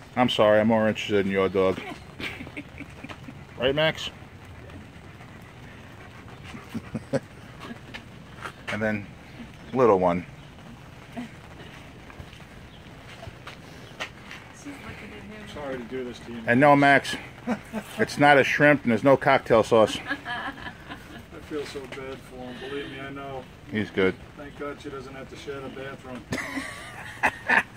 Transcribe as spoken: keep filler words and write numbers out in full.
I'm sorry, I'm more interested in your dog. Right, Max? And then, little one. Sorry to do this to you. And no, Max, it's not a shrimp and there's no cocktail sauce. I feel so bad for him. Believe me, I know. He's good. Thank God she doesn't have to share the bathroom.